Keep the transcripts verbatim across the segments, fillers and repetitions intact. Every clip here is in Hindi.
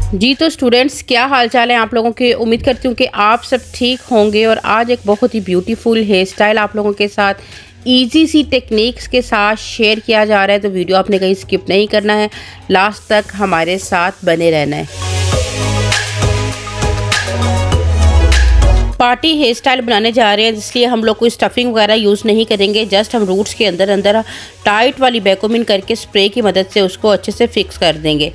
जी तो स्टूडेंट्स, क्या हाल चाल है आप लोगों के। उम्मीद करती हूँ कि आप सब ठीक होंगे। और आज एक बहुत ही ब्यूटीफुल हेयर स्टाइल आप लोगों के साथ इजी सी टेक्निक्स के साथ शेयर किया जा रहा है। तो वीडियो आपने कहीं स्किप नहीं करना है, लास्ट तक हमारे साथ बने रहना है। पार्टी हेयर स्टाइल बनाने जा रहे हैं, इसलिए हम लोग कोई स्टफिंग वगैरह यूज़ नहीं करेंगे। जस्ट हम रूट्स के अंदर अंदर टाइट वाली बैकोमिन करके स्प्रे की मदद से उसको अच्छे से फिक्स कर देंगे।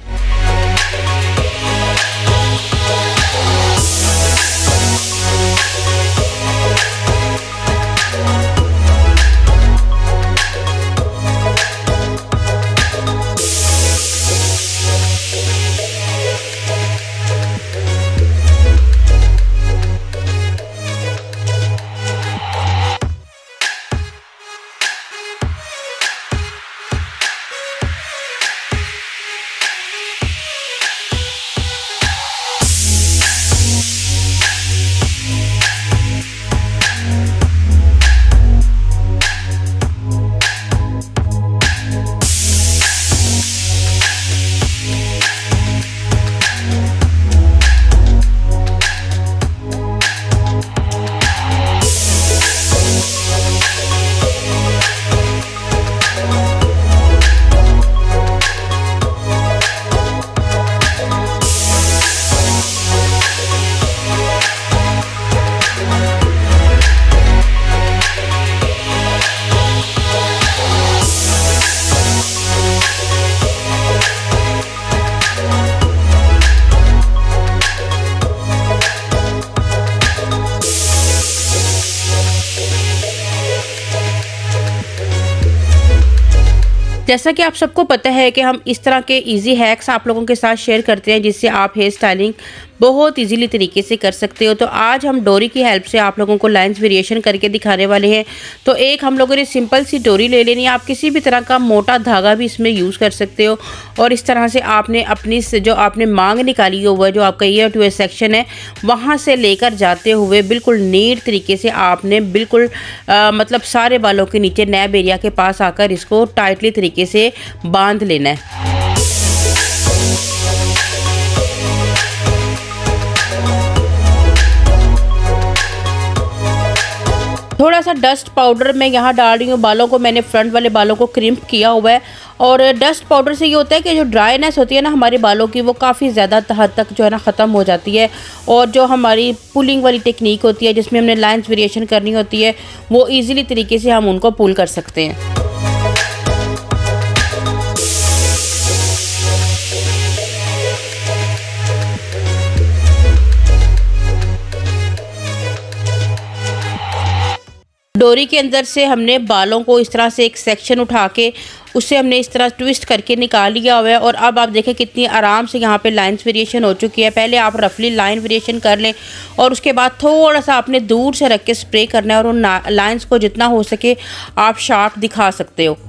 जैसा कि आप सबको पता है कि हम इस तरह के इजी हैक्स आप लोगों के साथ शेयर करते हैं जिससे आप हेयर स्टाइलिंग बहुत इजीली तरीके से कर सकते हो। तो आज हम डोरी की हेल्प से आप लोगों को लाइंस वेरिएशन करके दिखाने वाले हैं। तो एक हम लोगों ने सिंपल सी डोरी ले लेनी है। आप किसी भी तरह का मोटा धागा भी इसमें यूज़ कर सकते हो। और इस तरह से आपने अपनी जो आपने मांग निकाली हुआ है, जो आपका ईयर टू ईयर सेक्शन है, वहाँ से लेकर जाते हुए बिल्कुल नीट तरीके से आपने बिल्कुल आ, मतलब सारे बालों के नीचे नैब एरिया के पास आकर इसको टाइटली तरीके से बांध लेना है। थोड़ा सा डस्ट पाउडर मैं यहाँ डाल रही हूँ। बालों को मैंने फ्रंट वाले बालों को क्रिम्प किया हुआ है। और डस्ट पाउडर से ये होता है कि जो ड्राईनेस होती है ना हमारे बालों की, वो काफ़ी ज़्यादा हद तक जो है ना ख़त्म हो जाती है। और जो हमारी पुलिंग वाली टेक्निक होती है जिसमें हमने लाइंस वेरिएशन करनी होती है, वो ईजिली तरीके से हम उनको पुल कर सकते हैं। डोरी के अंदर से हमने बालों को इस तरह से एक सेक्शन उठा के उससे हमने इस तरह ट्विस्ट करके निकाल लिया हुआ है। और अब आप देखें कितनी आराम से यहाँ पे लाइंस वेरिएशन हो चुकी है। पहले आप रफली लाइन वेरिएशन कर लें और उसके बाद थोड़ा सा आपने दूर से रख के स्प्रे करना है और उन लाइंस को जितना हो सके आप शार्प दिखा सकते हो।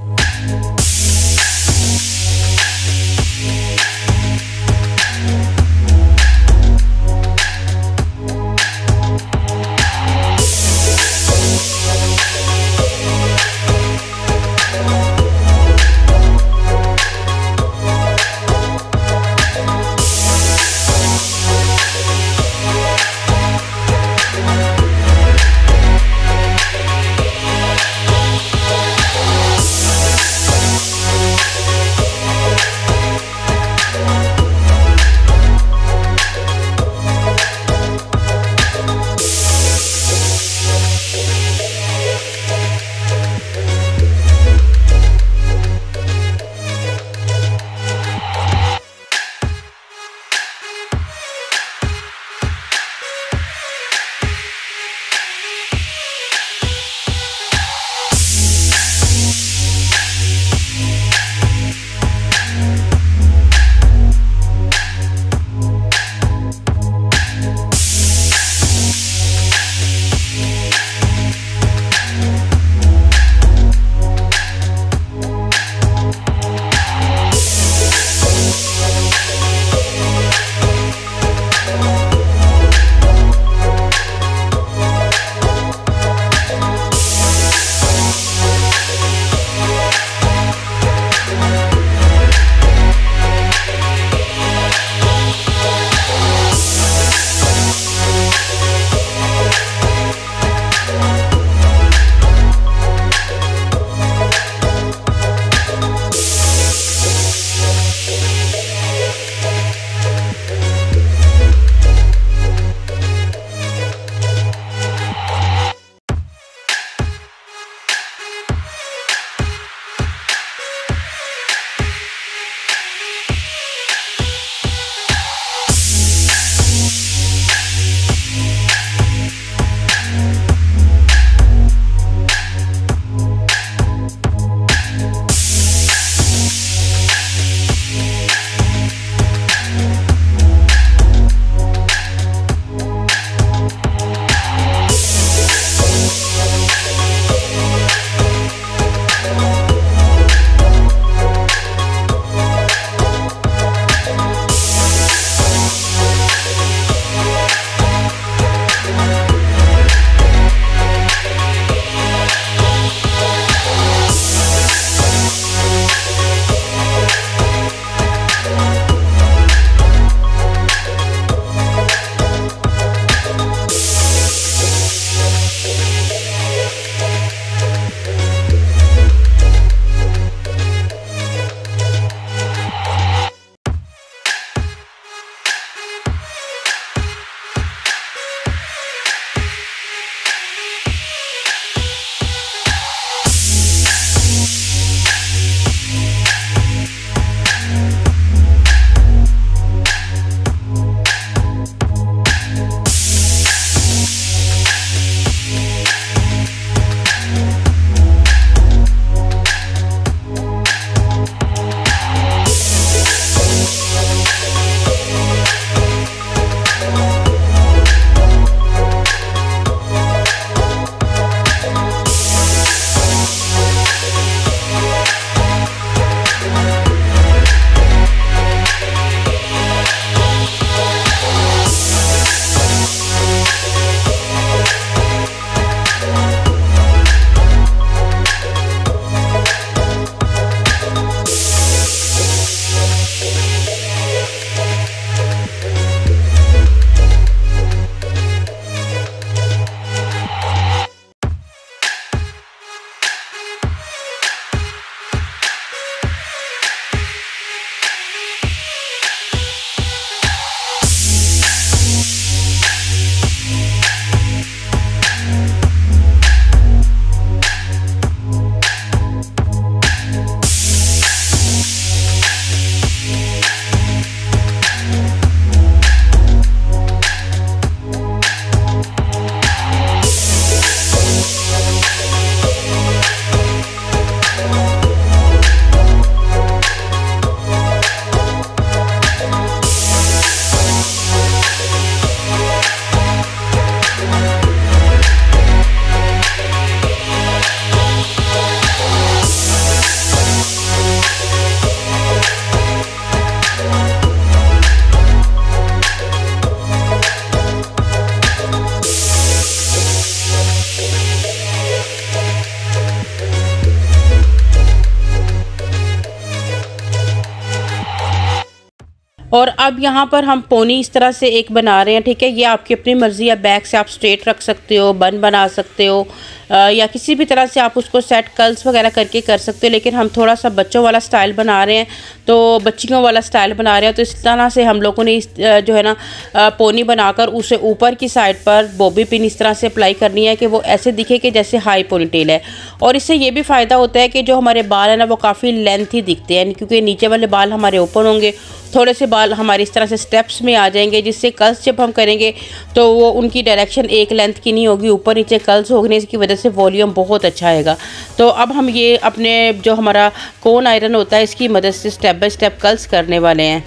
और अब यहाँ पर हम पोनी इस तरह से एक बना रहे हैं, ठीक है। ये आपकी अपनी मर्ज़ी है, बैक से आप स्ट्रेट रख सकते हो, बन बना सकते हो, आ, या किसी भी तरह से आप उसको सेट कर्ल्स वगैरह करके कर सकते हो। लेकिन हम थोड़ा सा बच्चों वाला स्टाइल बना रहे हैं, तो बच्चियों वाला स्टाइल बना रहे हैं, तो इस तरह से हम लोगों ने इस जो है ना पोनी बनाकर उसे ऊपर की साइड पर बॉबी पिन इस तरह से अप्लाई करनी है कि वो ऐसे दिखे कि जैसे हाई पोनी टेल है। और इससे ये भी फ़ायदा होता है कि जो हमारे बाल है ना वो काफ़ी लेंथी दिखते हैं, क्योंकि नीचे वाले बाल हमारे ओपन होंगे, थोड़े से बाल हमारे इस तरह से स्टेप्स में आ जाएंगे, जिससे कर्ल्स जब हम करेंगे तो वो उनकी डायरेक्शन एक लेंथ की नहीं होगी, ऊपर नीचे कर्ल्स होने की वजह से वॉल्यूम बहुत अच्छा आएगा। तो अब हम ये अपने जो हमारा कोन आयरन होता है इसकी मदद से स्टेप बाय स्टेप कर्ल्स करने वाले हैं।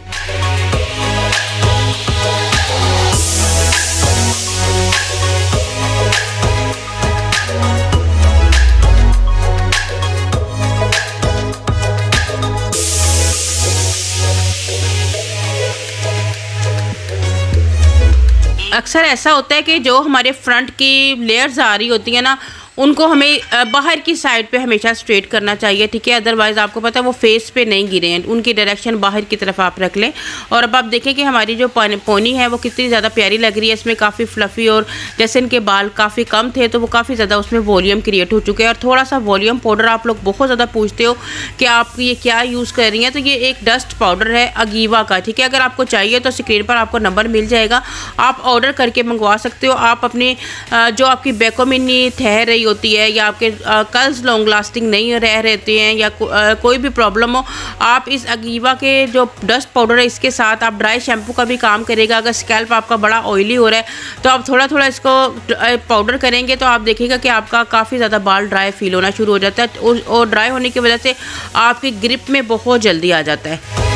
अक्सर ऐसा होता है कि जो हमारे फ्रंट की लेयर्स आ रही होती हैं ना, उनको हमें बाहर की साइड पे हमेशा स्ट्रेट करना चाहिए, ठीक है। अदरवाइज़ आपको पता है वो फेस पे नहीं गिरे हैं, उनकी डायरेक्शन बाहर की तरफ आप रख लें। और अब आप देखें कि हमारी जो पोनी है वो कितनी ज़्यादा प्यारी लग रही है, इसमें काफ़ी फ्लफ़ी, और जैसे इनके बाल काफ़ी कम थे तो वो काफ़ी ज़्यादा उसमें वॉल्यूम क्रिएट हो चुके हैं। और थोड़ा सा वॉल्यूम पाउडर आप लोग बहुत ज़्यादा पूछते हो कि आप ये क्या यूज़ कर रही हैं, तो ये एक डस्ट पाउडर है अगीवा का, ठीक है। अगर आपको चाहिए तो स्क्रीन पर आपको नंबर मिल जाएगा, आप ऑर्डर करके मंगवा सकते हो। आप अपने जो आपकी बैकोमिनी ठहर रही होती है या आपके कर्ल्स लॉन्ग लास्टिंग नहीं रह रहते हैं या को, आ, कोई भी प्रॉब्लम हो, आप इस अगीवा के जो डस्ट पाउडर है इसके साथ आप ड्राई शैम्पू का भी काम करेगा। अगर स्कैल्प आपका बड़ा ऑयली हो रहा है तो आप थोड़ा थोड़ा इसको पाउडर करेंगे तो आप देखिएगा कि आपका काफ़ी ज़्यादा बाल ड्राई फील होना शुरू हो जाता है, और ड्राई होने की वजह से आपकी ग्रिप में बहुत जल्दी आ जाता है।